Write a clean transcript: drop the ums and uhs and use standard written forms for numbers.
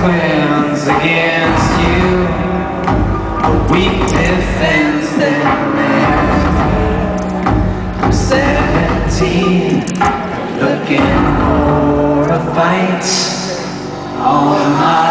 consequence against you. A weak defense that left. I'm 17, looking for a fight. All of my